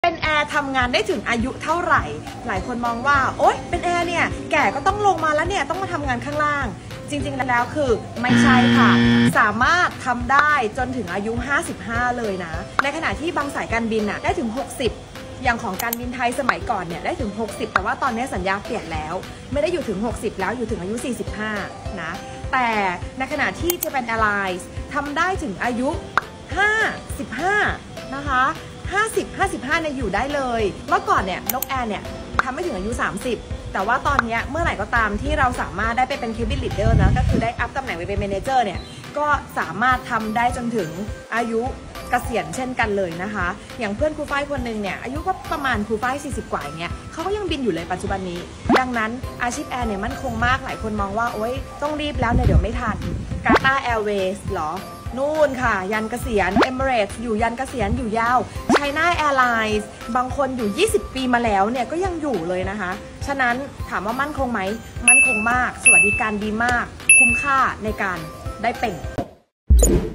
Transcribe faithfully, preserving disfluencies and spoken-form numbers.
เป็นแอร์ทำงานได้ถึงอายุเท่าไหร่หลายคนมองว่าโอ๊ยเป็นแอร์เนี่ยแก่ก็ต้องลงมาแล้วเนี่ยต้องมาทำงานข้างล่างจริงๆแล้วคือไม่ใช่ค่ะสามารถทำได้จนถึงอายุห้าสิบห้าเลยนะในขณะที่บางสายการบินน่ะได้ถึงหกสิบอย่างของการบินไทยสมัยก่อนเนี่ยได้ถึงหกสิบแต่ว่าตอนนี้สัญญาเปลี่ยนแล้วไม่ได้อยู่ถึงหกสิบแล้วอยู่ถึงอายุสี่สิบห้านะแต่ในขณะที่ Japan Airlines ทำได้ถึงอายุห้าสิบห้านะคะห้าสิบ ห้าสิบห้าเนี่ยอยู่ได้เลยเมื่อก่อนเนี่ยนกแอร์เนี่ยทำไม่ถึงอายุสามสิบแต่ว่าตอนนี้เมื่อไหร่ก็ตามที่เราสามารถได้ไปเป็น Cabin Leader นะก็คือได้อัพตำแหน่งไปเป็น Manager เนี่ยก็สามารถทำได้จนถึงอายุเกษียณเช่นกันเลยนะคะอย่างเพื่อนครูฝ้ายคนหนึ่งเนี่ยอายุก็ประมาณครูฝ้ายสี่สิบกว่าอย่างเงี้ยเขาก็ยังบินอยู่เลยปัจจุบันนี้ดังนั้นอาชีพแอร์เนี่ยมั่นคงมากหลายคนมองว่าโอ๊ยต้องรีบแล้วเนี่ยเดี๋ยวไม่ทันกาตาร์แอร์เวย์หรอนู่นค่ะยันเกษียณ Emirates อยู่ยันเกษียณอยู่ยาว China Airlines บางคนอยู่ยี่สิบปีมาแล้วเนี่ยก็ยังอยู่เลยนะคะฉะนั้นถามว่ามั่นคงไหมมั่นคงมากสวัสดิการดีมากคุ้มค่าในการได้เป็น